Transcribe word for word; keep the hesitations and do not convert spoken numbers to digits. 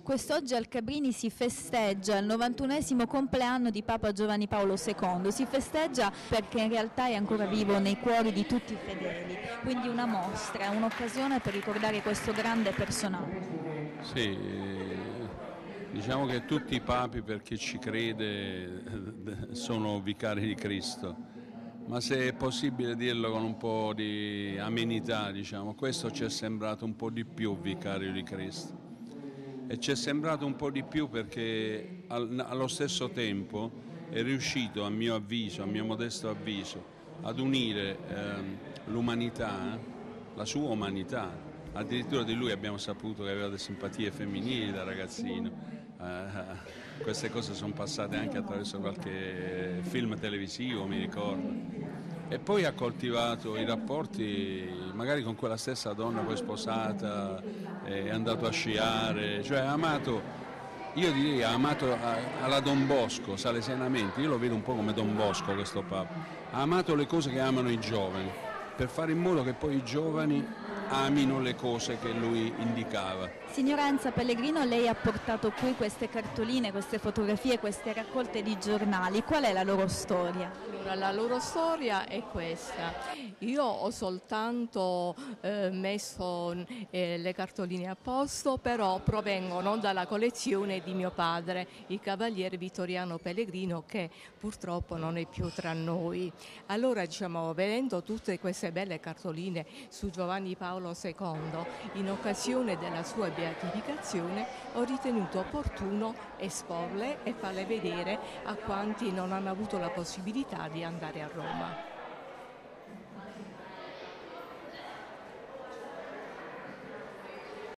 Quest'oggi al Cabrini si festeggia il novantunesimo compleanno di Papa Giovanni Paolo secondo, si festeggia perché in realtà è ancora vivo nei cuori di tutti i fedeli, quindi una mostra, un'occasione per ricordare questo grande personaggio. Sì, diciamo che tutti i papi, per chi ci crede, sono vicari di Cristo, ma se è possibile dirlo con un po' di amenità, diciamo, questo ci è sembrato un po' di più vicario di Cristo. E ci è sembrato un po' di più perché allo stesso tempo è riuscito, a mio avviso, a mio modesto avviso, ad unire ehm, l'umanità, la sua umanità. Addirittura di lui abbiamo saputo che aveva delle simpatie femminili da ragazzino. Eh, queste cose sono passate anche attraverso qualche film televisivo, mi ricordo. E poi ha coltivato i rapporti magari con quella stessa donna poi sposata, è andato a sciare, cioè ha amato, io direi ha amato alla Don Bosco, salesianamente, io lo vedo un po' come Don Bosco questo Papa, ha amato le cose che amano i giovani, per fare in modo che poi i giovani amino le cose che lui indicava. Signora Enza Pellegrino, lei ha portato qui queste cartoline, queste fotografie, queste raccolte di giornali, qual è la loro storia? Allora, la loro storia è questa: io ho soltanto eh, messo eh, le cartoline a posto, però provengono dalla collezione di mio padre, il cavaliere Vittoriano Pellegrino, che purtroppo non è più tra noi. Allora, diciamo, vedendo tutte queste belle cartoline su Giovanni Paolo secondo, in occasione della sua beatificazione, ho ritenuto opportuno esporle e farle vedere a quanti non hanno avuto la possibilità di andare a Roma.